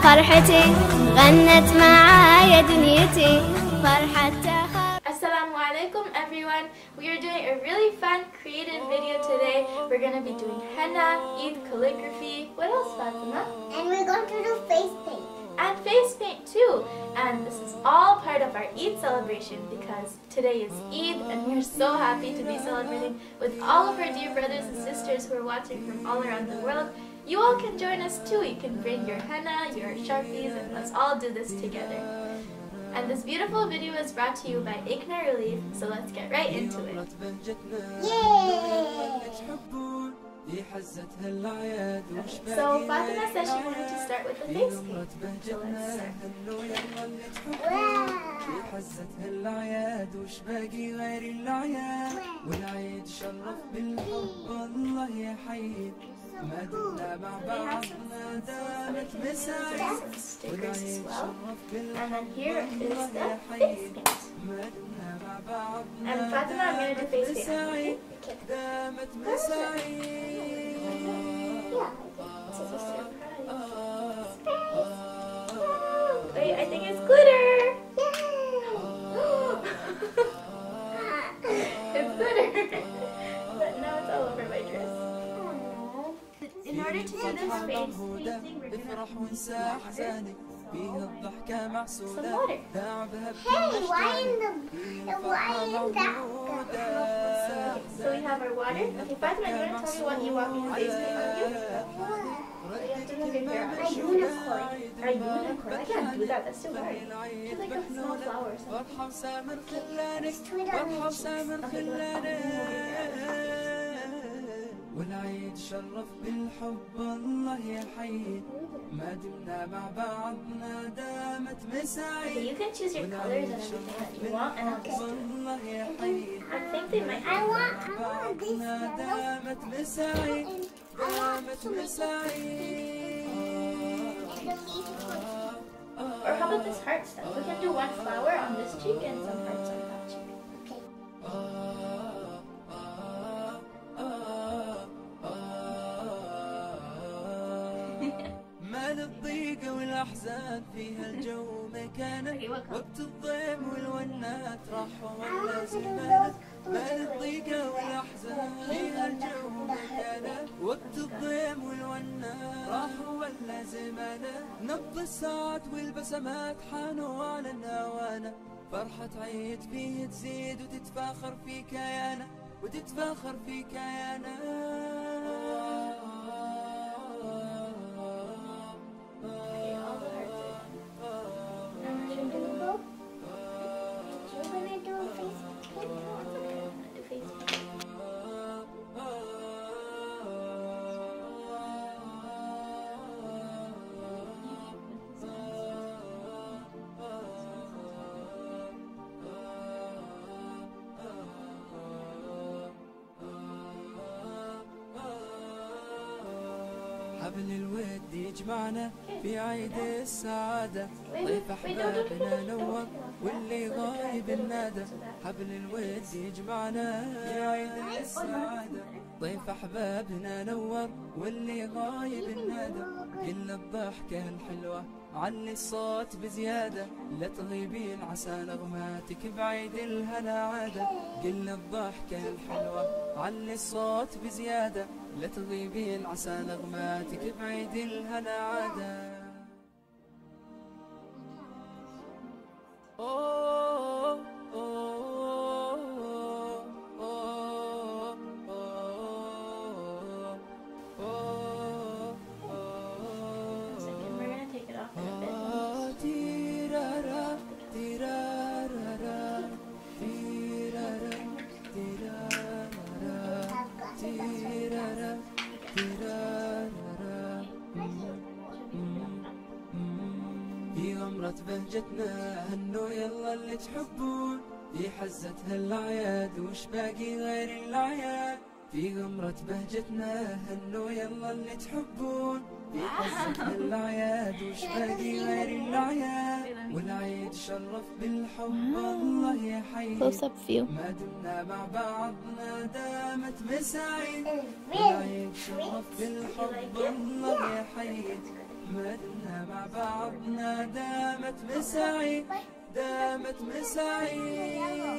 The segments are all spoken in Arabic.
فرحتي غنت معايا دنيتي فرحتها. Assalamu alaikum everyone. We are doing a really fun creative video today. We're going to be doing henna, Eid calligraphy. What else, Fatima? And we're going to do face paint. And face paint too. And this is all part of our Eid celebration because today is Eid and we're so happy to be celebrating with all of our dear brothers and sisters who are watching from all around the world. You all can join us too. You can bring your henna, your sharpies, and let's all do this together. And this beautiful video is brought to you by Iqna Relief, so let's get right into it. So Fatima said she wanted to start with the face paint. So let's start. Some stickers as well. And then here is the face paint. And Fatima, I'm going to do face paint. Wait, I think it's glitter! It's glitter! But now it's all over my dress. In order to do this face painting, we're going to use some water. Hey, why in that? So we have our water. Okay, Fatima, you want to tell me what you want me to face paint on you? You have to move your hair on. A unicorn. A unicorn? I can't do that, that's too hard. It's like a small flower or something. Let's do it on the cheeks. Okay, go ahead. والعيد شرف بالحب الله يحيي ما دمنا مع بعضنا دامت مساعي. Okay, you can choose your colors and everything that you want, and I'll just do it. I think they might. I want this yellow. دامت مساعي دامت مساعي. Or how about this heart stuff? We can do one flower on this cheek and some hearts on that cheek. الضيقة والأحزان فيها الجو مكانه وقت الضيم والونات راح ولا زمانه ما الضيقة والأحزان فيها الجو مكانه وقت الضيم والونات راح ولا زمانه نبض الساعات والبسمات حانوا على النوانة فرحة عيد فيه تزيد وتتفاخر في كيانه وتتفاخر في كيانه. حبل الود يجمعنا في عيد السعادة ضيف أحبابنا نور واللي غايب النادى حبل الود يجمعنا في عيد السعادة ضيف أحبابنا نور واللي غايب النادى قل الضحكة الحلوة علي الصوت بزيادة لا تغيبين عسى نغماتك بعيد الهنا عادة قل الضحكة الحلوة علي الصوت بزيادة لا تغيبين عسى نغماتك بعيد الهنا عادة. في غمرة بهجتنا هنو يلا اللي تحبون في حزتها الأعياد وش باقي غير الأعياد في غمرة بهجتنا هنو يلا اللي تحبون في حزتها الأعياد وش باقي غير الأعياد والعيد شرف بالحب الله يحيي ما دمنا مع بعضنا دامت مساعي والعيد شرف بالحب الله يحيي مدنا مع بعضنا دامت مساعي دامت مساعي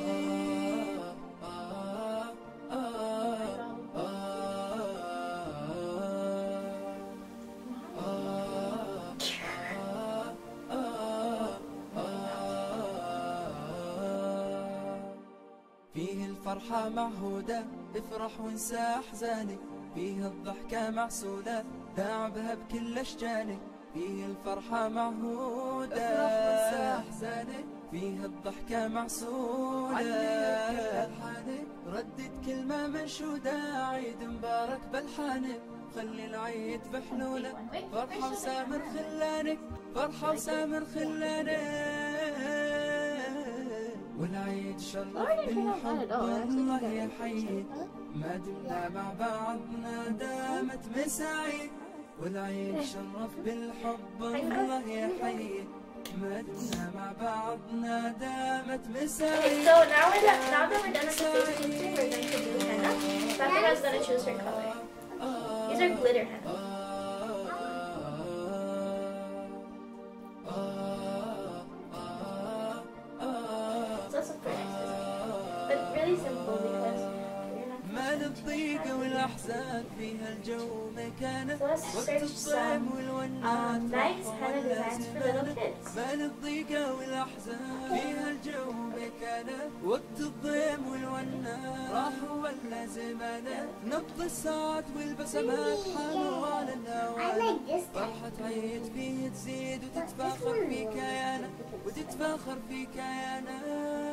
فيه الفرحة معهودة افرح وانسى أحزانك فيه الضحكة معسولة داعبها بكل أشجانك فيه الفرحة معهودة افرح وانسى أحزانك فيه الضحكة معسولة عليك ردت كلمة منشودة عيد مبارك بلحانك خلي العيد بحلولك فرحة وسامر خلانك فرحة وسامر خلانك والعيد شرف بالحب الله يحيي ما دمنا مع بعضنا دامت مساعي والعيد شرف بالحب الله يحيي ما دمنا مع بعضنا دامت مساعي. So now that we're done with the face painting, we're going to do henna. Fatima's going to choose her color. These are glitter henna. الضيقة والأحزان فيها الجو مكانه So let's search some nice henna designs for little kids. مال الضيقة والأحزان فيها الجو مكانه وقت الضيم والونان راح ولا زمانه نبض الساعات والبسمات حلوة للهوان فرحة عيد فيه تزيد وتتفاخر في كيانه وتتفاخر في كيانه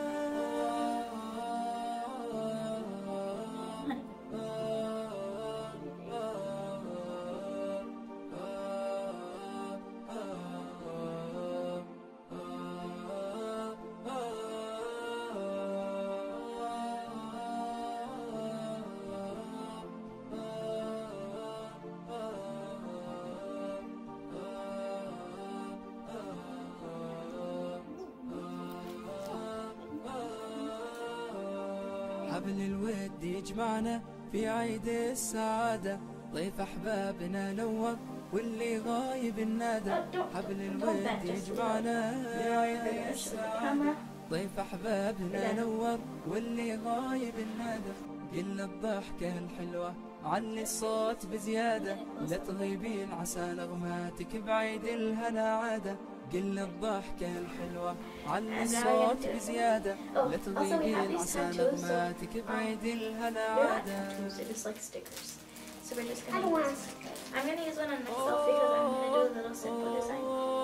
حبل الود يجمعنا في عيد السعادة ضيف أحبابنا نور واللي غايب النادى حبل الود يجمعنا في عيد السعادة ضيف أحبابنا نور واللي غايب النادى قل الضحكة الحلوة علي الصوت بزيادة لا تغيبين عسى نغماتك بعيد الهنا عادة قل الضحكة الحلوة علي الصوت بزيادة لا تغيبين عسى نغماتك بعيد الهنا عادة. So we're just gonna use, I'm gonna use one on myself because I'm gonna do a little simple design.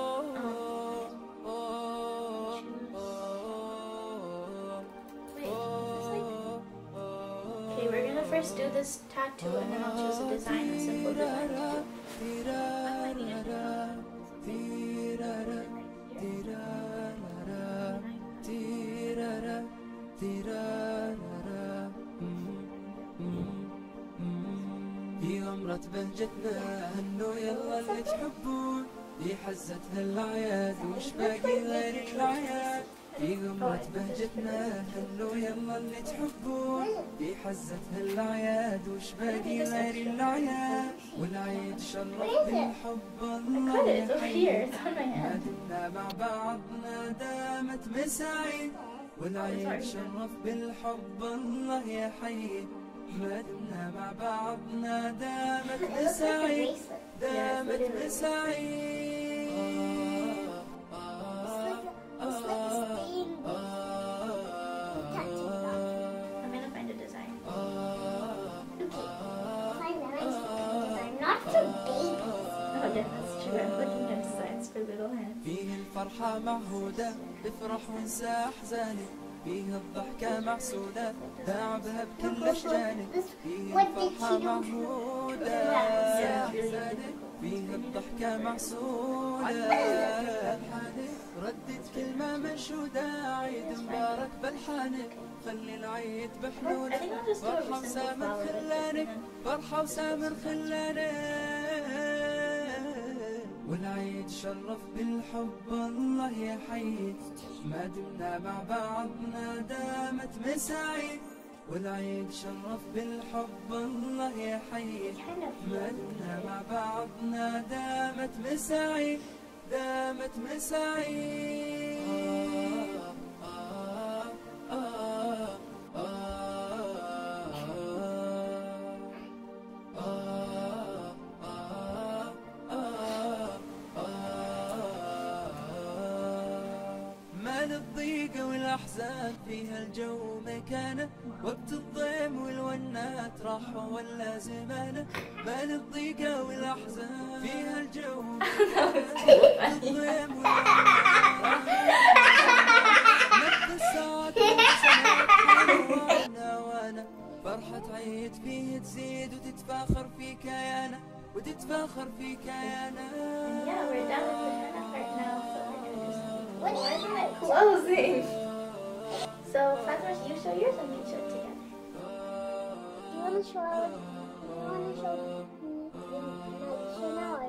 Okay, we're gonna first do this tattoo and then I'll choose a design, a simple design to في غمرة بهجتنا هنوا يلا اللي تحبون في حزتها الأعياد وش باقي غير الأعياد في غمرة بهجتنا هنوا يلا اللي تحبون في حزتها الأعياد وش باقي غير الأعياد والعيد شرف بالحب الله يحيي ما دمنا مع بعضنا دامت مساعي والعيد شرف بالحب الله يحيي ما دمنا مع بعضنا دامت مساعي دامت مساعي. I'm gonna find a design. Not for babies. Oh yeah, that's true. I'm looking at designs for little hands. فيه الفرحة معهودة افرح وانسى أحزانك فيه الضحكة معسولة داعبها بكل أشجانك فيه الفرحة معهودة فيه الضحكة معسولة ردت كلمة منشودة عيد مبارك بلحانك خلي العيد بحلولك فرحة وسامر خلانك فرحة وسامر خلانك والعيد شرف بالحب الله يحيي ما دمنا مع بعضنا دامت مساعي والعيد شرف بالحب الله يحيي مدنا مع بعضنا دامت مساعي دامت مساعي الضيقة والأحزان فيها الجو مكانه وقت الضيم والونات راحوا ولا زمانه ما للضيقة والأحزان فيها الجو مكانه وقت الضيم والونات نبت الساعات والسنوات وانا فرحة عيد فيه تزيد وتتفاخر في كيانه وتتفاخر في كيانه. Yeah, we're done with the henna part now, so we're gonna do some. Why isn't it Closing. So Fatima, you show yours and we show it together. You want to show it? You want to show now?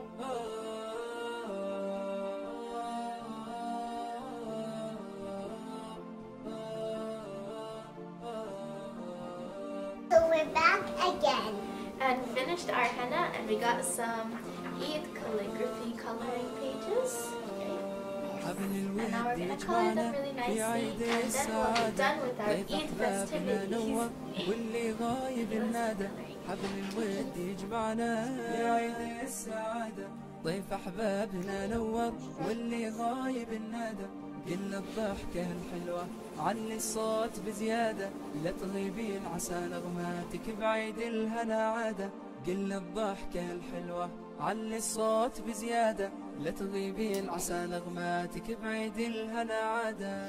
So we're back again. And we finished our henna and we got some Eid calligraphy coloring pages. And now we're going to color them really nicely and then we'll be done with our Eid festivities. واللي غايب النادى حبل الود يجمعنا في عيد السعادة ضيف أحبابنا نور واللي غايب النادى قلنا الضحكة الحلوة علي الصوت بزيادة لا تغيبين عسى نغماتك بعيد الهنا عادة قلنا الضحكة الحلوة علي الصوت بزيادة لا تغيبين عسى نغماتك بعيد الهنا عادة.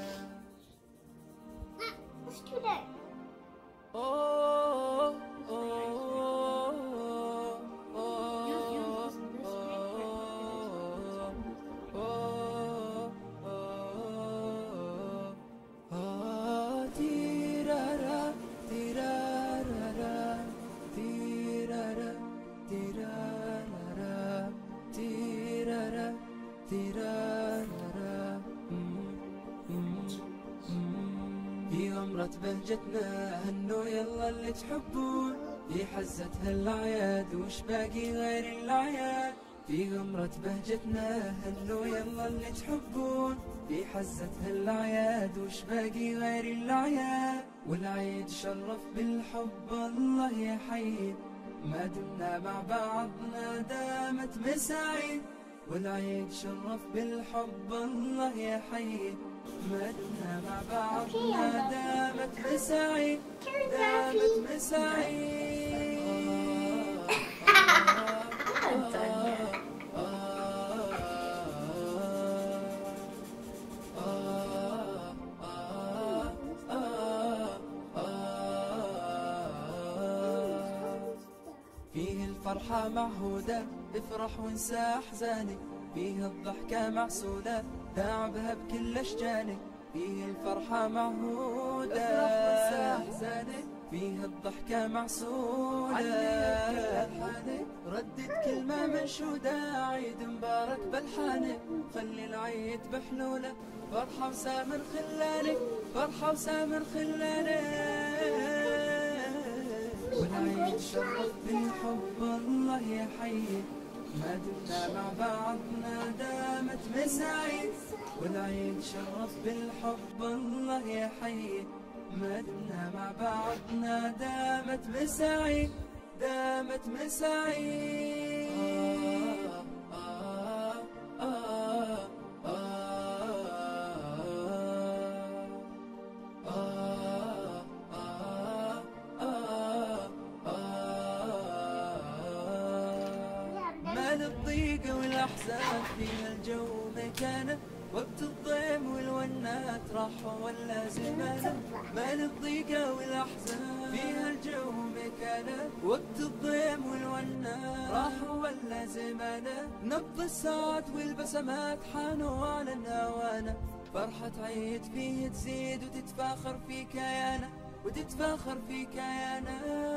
Let's do that. في غمرة بهجتنا هنو يلا اللي تحبون في حزتها الأعياد وش باقي غير الأعياد في غمرة بهجتنا هنو يلا اللي تحبون في حزتها الأعياد وش باقي غير الأعياد والعيد شرف بالحب الله يحيي ما دمنا مع بعضنا دامت مساعي والعيد شرف بالحب الله يحيي مدنا مع بعضنا دامت مساعي دامت مساعي. فيه الفرحة معهودة افرح وانسى احزانك فيه الضحكة معسولة داعبها بكل اشجانك فيه الفرحة معهودة افرح وانسى احزانك فيه الضحكة معسولة عليك ردد كلمة منشودة عيد مبارك بالحانك خلي العيد بحلولة فرحة وسامر خلانك فرحة وسامر خلانك والعيد شرف بالحب الله يحيي ما دمنا مع بعضنا دامت مساعي والعيد شرف بالحب الله يحيي ما دمنا مع بعضنا دامت مساعي دامت مساعي. الضيقة والأحزان فيها الجو مكانه وقت الضيم والونات راحوا ولا زمانه ما الضيقة والأحزان فيها الجو مكانه وقت الضيم والونات راحوا ولا زمانه نبض الساعات والبسمات حانوا على النوانه فرحة عيد فيه تزيد وتتفاخر في كيانه وتتفاخر في كيانه.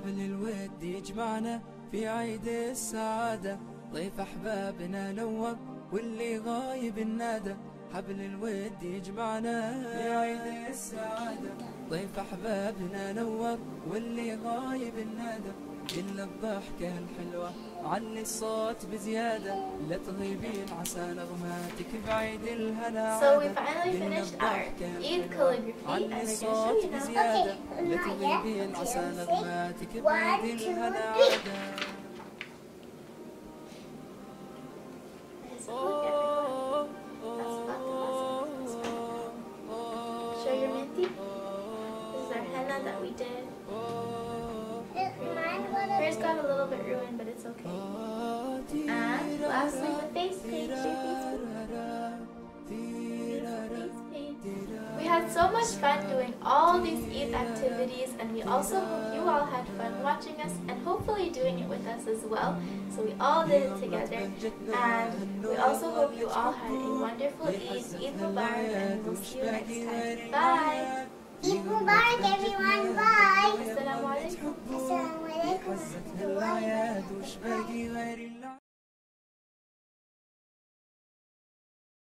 حبل الود يجمعنا في عيد السعادة ضيف أحبابنا نور واللي غايب النادى حبل الود يجمعنا في عيد السعادة ضيف أحبابنا نور واللي غايب النادى إلا الضحكة الحلوة علي الصوت بزيادة لا تغيبين عسى نغماتك بعيد الهنا. So we finally finished our Eid calligraphy and we're going to show you now. لا تغيبين عسى نغماتك بعيد الهنا. Show your minty. This is our henna that we did. Hers got a little bit ruined, but it's okay. And lastly, the face paint. We had so much fun doing all these Eid activities, and we also hope you all had fun watching us and hopefully doing it with us as well. So we all did it together, and we also hope you all had a wonderful Eid. Eid Mubarak, and we'll see you next time. Bye! Eid Mubarak, everyone. Bye. Assalamu alaikum. Assalamu alaikum.